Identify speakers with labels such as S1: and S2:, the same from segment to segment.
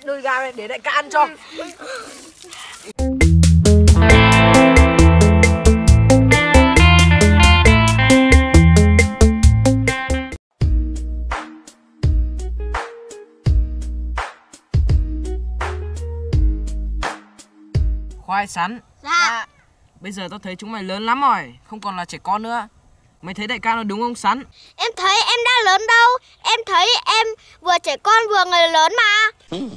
S1: đùi gà này để đại ca ăn cho. Khoai sắn.
S2: Dạ.
S1: Bây giờ tao thấy chúng mày lớn lắm rồi, không còn là trẻ con nữa. Mày thấy đại ca nó đúng không Sắn?
S2: Em thấy em đã lớn đâu. Em thấy em vừa trẻ con vừa người lớn mà.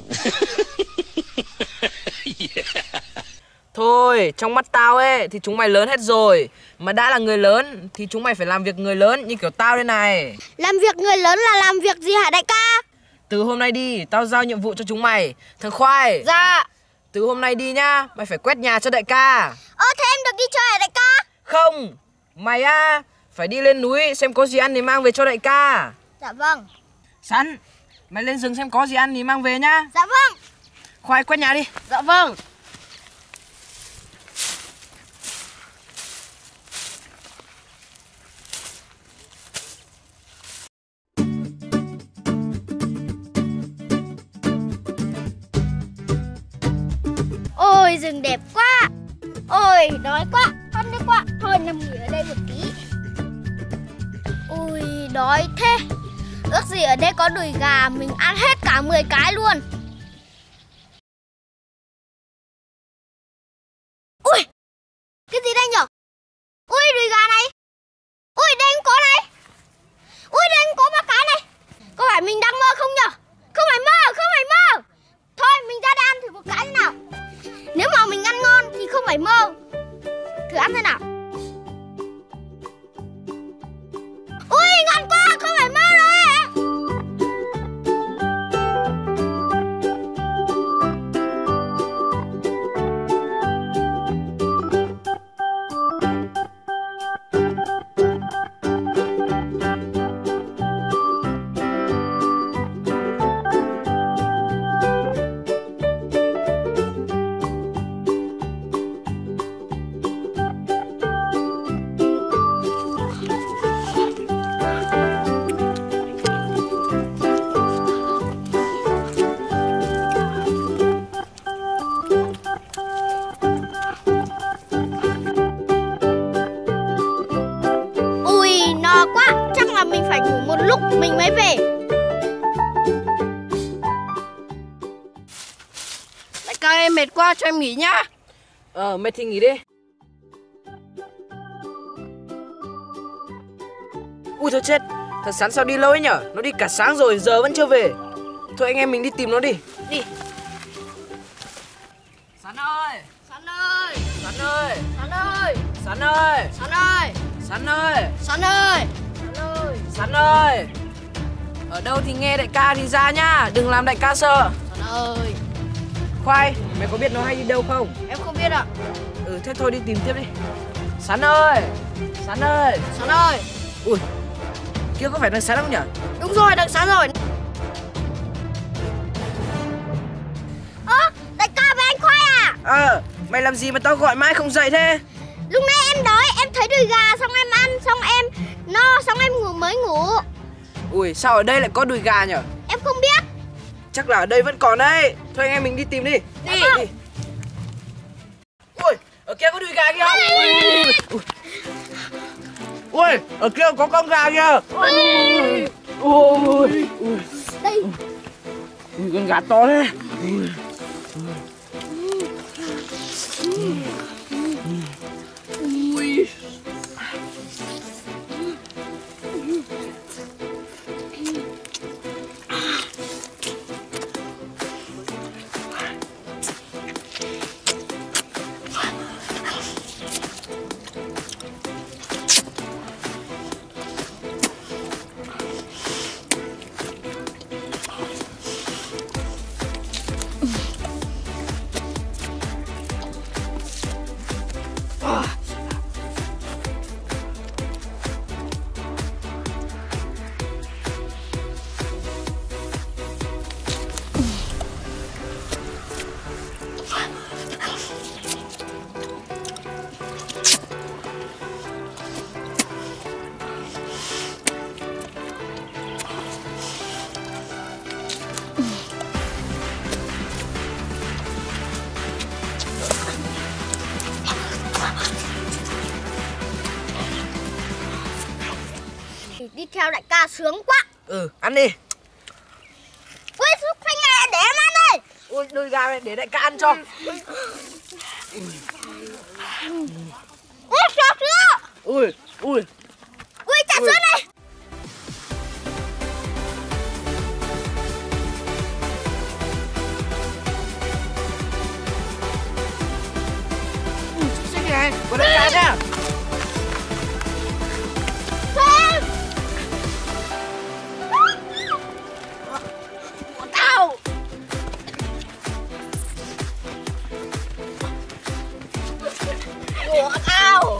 S1: Thôi, trong mắt tao ấy thì chúng mày lớn hết rồi. Mà đã là người lớn thì chúng mày phải làm việc người lớn như kiểu tao đây này.
S2: Làm việc người lớn là làm việc gì hả đại ca?
S1: Từ hôm nay đi, tao giao nhiệm vụ cho chúng mày. Thằng Khoai.
S2: Dạ.
S1: Từ hôm nay đi nhá, mày phải quét nhà cho đại ca.
S2: Thế em được đi chơi hả đại ca?
S1: Không, mày phải đi lên núi xem có gì ăn thì mang về cho đại ca.
S2: Dạ vâng.
S1: Sắn, mày lên rừng xem có gì ăn thì mang về nhá.
S2: Dạ vâng.
S1: Khoai quét nhà đi.
S2: Dạ vâng. Ôi rừng đẹp quá. Ôi đói quá, ăn đi quá. Thôi nằm nghỉ ở đây một tí. Ôi đói thế. Ước gì ở đây có đùi gà mình ăn hết cả 10 cái luôn. Ui, cái gì đây nhở? Ui đùi gà này. Ui đây có này. Ui đây có 3 cái này. Có phải mình đang mơ không nhở? Không phải mơ, không phải mơ. Thôi mình ra đây ăn thử một cái thế nào. Nếu mà mình ăn ngon thì không phải mơ. Thử ăn thế nào. Ui ngon quá, không phải mơ rồi. Mình phải ngủ một lúc mình mới về.
S3: Đại ca em mệt quá, cho em nghỉ nhá.
S1: Mệt thì nghỉ đi. Ui thôi chết, thằng Sắn sao đi lâu ấy nhở? Nó đi cả sáng rồi, giờ vẫn chưa về. Thôi anh em mình đi tìm nó đi.
S3: Đi.
S1: Sắn ơi!
S3: Sắn ơi!
S1: Sắn ơi!
S3: Sắn ơi!
S1: Sắn ơi!
S3: Sắn ơi!
S1: Sắn ơi!
S3: Sắn ơi!
S1: Sắn ơi! Ở đâu thì nghe đại ca thì ra nhá, đừng làm đại ca sợ.
S3: Sắn ơi!
S1: Khoai, mày có biết nó hay đi đâu không?
S3: Em không biết ạ.
S1: Thế thôi đi tìm tiếp đi. Sắn ơi! Sắn ơi!
S3: Sắn ơi!
S1: Ui, kia có phải thằng Sắn không nhở?
S3: Đúng rồi, đằng Sắn rồi.
S2: Đại ca với anh Khoai à?
S1: Mày làm gì mà tao gọi mãi không dậy thế?
S2: Lúc nãy em đói, em thấy đùi gà xong em ăn, xong em no, xong em mới ngủ.
S1: Ui, sao ở đây lại có đùi gà nhở?
S2: Em không biết.
S1: Chắc là ở đây vẫn còn đấy. Thôi anh em mình đi tìm đi.
S3: Đi.
S1: Ui, ở kia có đùi gà kìa. Ui, ở kia có con gà kìa. Ui,
S2: Đây.
S1: Ui, con gà to thế.
S2: ca sướng quá.
S1: Ừ, ăn đi.
S2: Ui, xúc xanh này để em ăn đây.
S1: Ui, đùi gà này để đại ca ăn cho.
S2: Ui, trà sữa.
S1: Ui, ui.
S2: Ui, trà sữa này.
S1: Xinh này, của đại ca nha.
S2: Xem.
S3: Của tao. Của tao.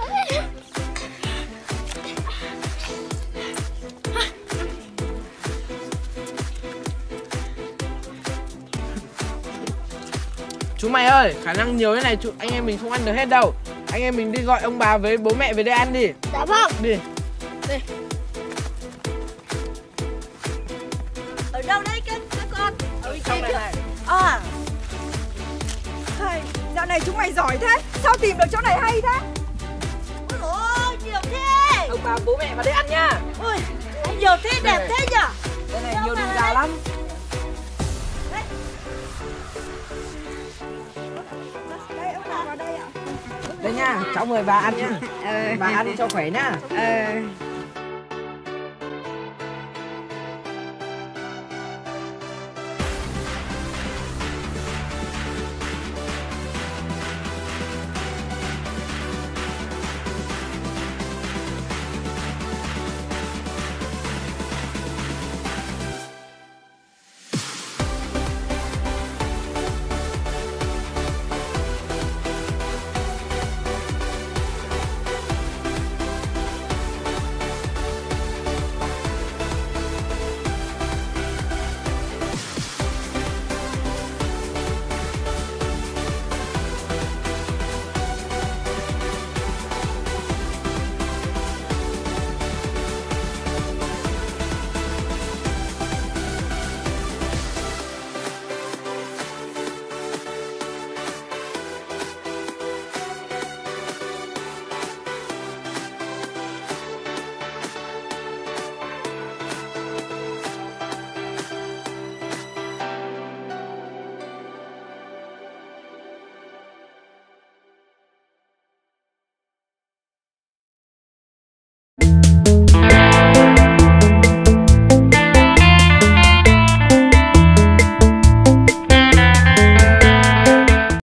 S1: Chú mày ơi, khả năng nhiều thế này anh em mình không ăn được hết đâu. Anh em mình đi gọi ông bà với bố mẹ về đây ăn đi.
S2: Dạ vâng.
S1: Đi.
S3: Ở đâu đấy các con?
S1: Ở trong này này.
S3: À,
S4: Thầy, dạo này chúng mày giỏi thế. Sao tìm được chỗ này hay thế?
S3: ôi ôi, nhiều thế.
S1: Ông bà bố mẹ vào đây ăn nha.
S3: Ôi, nhiều thế, đẹp thế nhở?
S1: Đây này, nhiều đùi gà lắm.
S4: Đây, ông nào vào đây ạ?
S1: Đây nha, cháu mời bà ăn nha. Bà ăn cho khỏe nhá.